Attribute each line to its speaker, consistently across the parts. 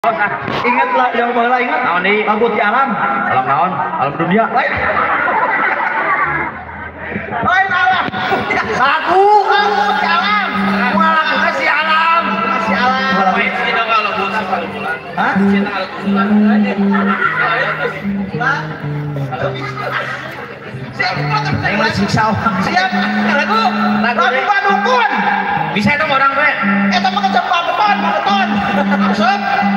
Speaker 1: Ingatlah, jangan baheula ingat.
Speaker 2: Naon deui?
Speaker 1: Lagu ti alam.
Speaker 2: Alam naon? Alam dunia.
Speaker 1: Lain alam. Lagu ti alam. Moal lagu si alam. Si alam.
Speaker 2: Main kita kalau bulan kalau bulan.
Speaker 1: Hah?
Speaker 2: Kita kalau bulan aja.
Speaker 1: Aing mah siksa orang. Siap. Lagu Badukun.
Speaker 2: Bisa itu orang teh.
Speaker 1: Eta mah kecepatan, maraton. Masuk.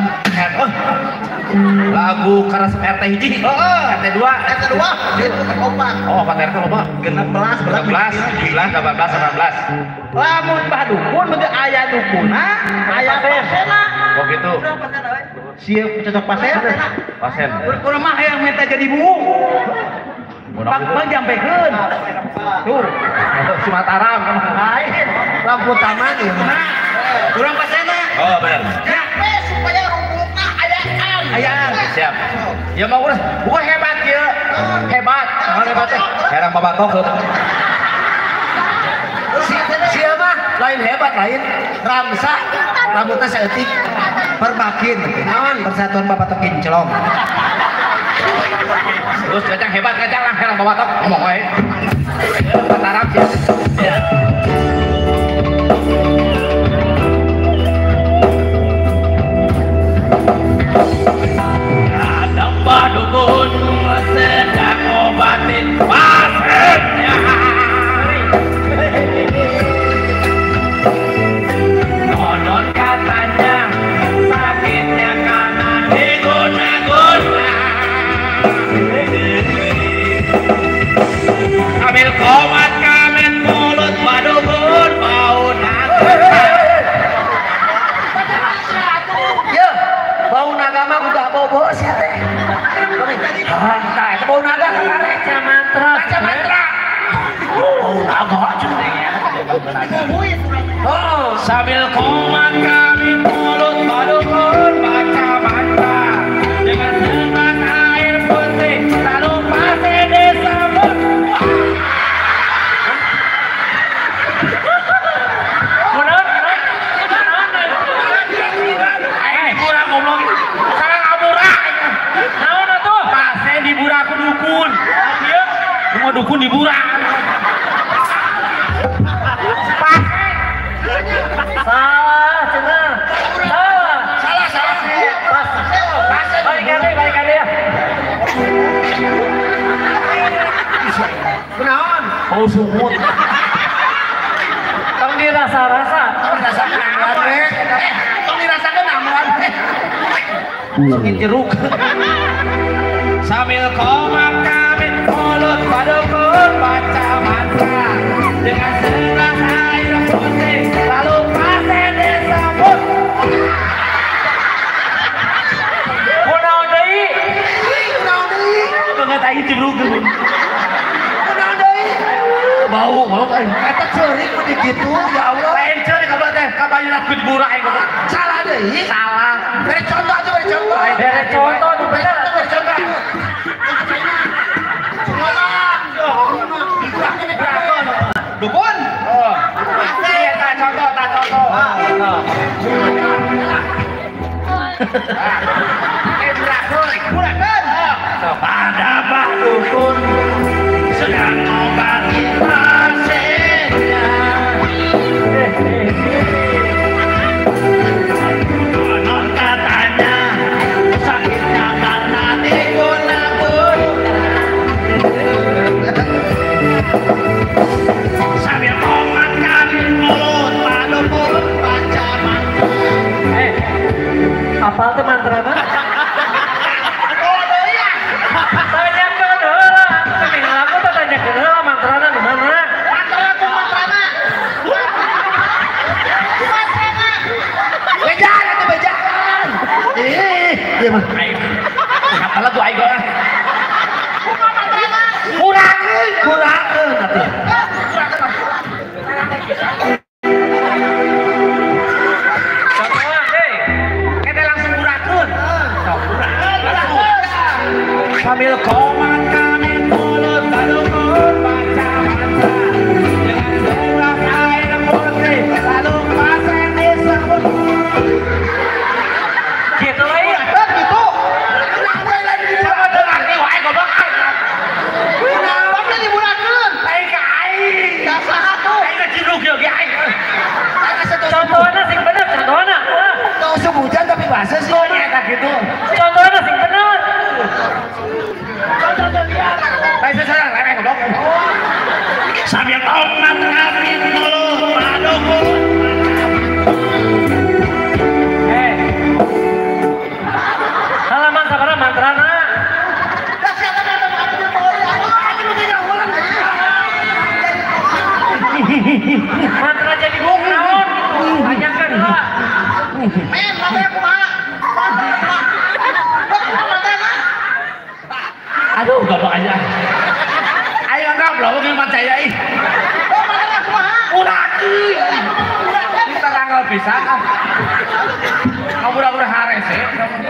Speaker 2: Lagu keras RT hiji. RT 2.
Speaker 1: RT 2 itu kompak.
Speaker 2: Oh, apa RT loba?
Speaker 1: 16,
Speaker 2: 17, 18.
Speaker 1: Lamun Badukun berarti aya dukuna, aya pasena.
Speaker 2: Oh gitu.
Speaker 1: Siap cocok pasena.
Speaker 2: Pasien.
Speaker 1: Urang mah hayang minta jadi bungu. Pak jampekeun. Tuh,
Speaker 2: Si Mataram kan.
Speaker 1: lain lampu taman ieu mah. Urang pasena.
Speaker 2: Oh, benar.
Speaker 1: Jampe supaya rumputna ayaan. Ayaan.
Speaker 2: Siap. Ya mau urus. Gua hebat ya. Hebat. Naon hebat teh? Herang babatok.
Speaker 1: Siapa? Lain hebat lain. Ramsa. Rambutnya seetik. Perbakin. Naon? Persatuan Babatok Kinclong.
Speaker 2: Terus kacang hebat kacang lah herang babatok. Ngomong wae. Mataram siap. Ya. Ada Badukun sedang obatin pasiennya. Konon katanya sakitnya karena diguna-guna. Ambil komat kamen mulut Badukun bau naga.
Speaker 1: Ya, bau naga mah udah bobo sih teh. Nah, itu bau naga karek mantra. Baca mantra. Bau naga cendernya. Oh,
Speaker 2: Sambil komat kamen mulut Badukun baca mantra dengan sebat air putih lalu pasti disambut. Kurang ngomong sekarang abura naon atuh pasti dibura ku dukun ieu semua dukun dibura
Speaker 1: salah cenah. Salah. Balik kali ya. Kenaon?
Speaker 2: oh sumut
Speaker 1: Tong dirasa-rasa. Tong dirasakeun amuan. Sungin jeruk.
Speaker 2: sambil komat kamen mulut Badukun baca mantra dengan segelas air putih lalu pasti disambut.
Speaker 1: Kunaon deui? Banget aing jeruk. Kunaon deui?
Speaker 2: Bau kan
Speaker 1: Eta ceurik mun dikitu ya Allah.
Speaker 2: lain ceurik ka teh ka bayeuna ku dibura aing kata
Speaker 1: Salah deui.
Speaker 2: salah
Speaker 1: Beri contoh aja, beri contoh.
Speaker 2: Beri contoh, nu bener.
Speaker 1: Beri contoh. Dukun.
Speaker 2: oh iya tak contoh pada Badukun sedang obati pasiennya. Konon katanya sakitnya karena diguna-guna. Sambil komat kamen mulut Badukun baca mantra.
Speaker 1: Apal teh mantrana? Tanya ke heula. Minggu aku teh tanya ke heula mantrana di mana? Mantrana. Bejaan atuh bejaan. Ieu mah.
Speaker 2: Apa lagu aing golah?
Speaker 1: Kurang atuh.
Speaker 2: Sambil komat kamen mulut Badukun baca mantra dengan segelas air putih lalu pasang disambut.
Speaker 1: Gitu we.
Speaker 2: Aduh, gampang aja. Ayo anggap lah, mungkin percaya ih. Udah, kita tanggal bisa kan? Kamu udah hares ya?